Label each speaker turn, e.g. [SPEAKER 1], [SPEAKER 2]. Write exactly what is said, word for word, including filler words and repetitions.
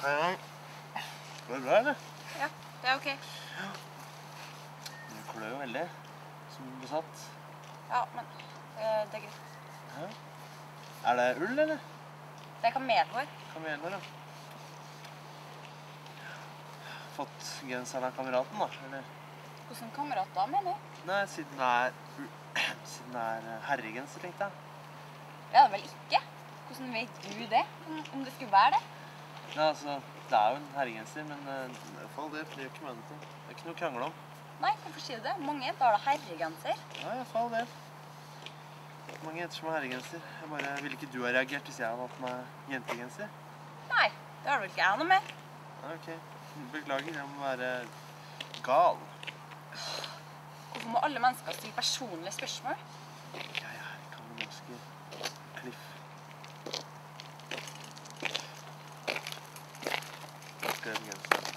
[SPEAKER 1] Hei. Går det bra, eller?
[SPEAKER 2] Ja, det er ok.
[SPEAKER 1] Ja. Du klør jo veldig, som besatt.
[SPEAKER 2] Ja, men øh, det er greit.
[SPEAKER 1] Ja. Er det ull, eller?
[SPEAKER 2] Det er kamelhår.
[SPEAKER 1] Kamelhår, ja. Fått genseren av kameraten, da, eller?
[SPEAKER 2] Hvordan kamerat da, mener du?
[SPEAKER 1] Nei, siden det er, siden det er herregenser, tenkte jeg.
[SPEAKER 2] Det er det vel ikke? Hvordan vet du det, om det skulle være det?
[SPEAKER 1] Ja, altså, det er jo en herregenser, men uh, for all del, det gjør ikke meg noe. Det er ikke noe å krangle om.
[SPEAKER 2] Nei, hvorfor sier du det? Mange jenter har da herregenser.
[SPEAKER 1] Ja, ja, for all del. Mange jenter som har herregenser. Jeg bare ville ikke du ha reagert hvis jeg hadde hatt meg jentegenser.
[SPEAKER 2] Nei, det har du vel ikke jeg noe med.
[SPEAKER 1] Ja, ok. Beklager, jeg må være gal.
[SPEAKER 2] Hvorfor må alle mennesker stille personlige spørsmål?
[SPEAKER 1] Ja, ja, jeg kan jo ganske Cliff. Skal jeg genser.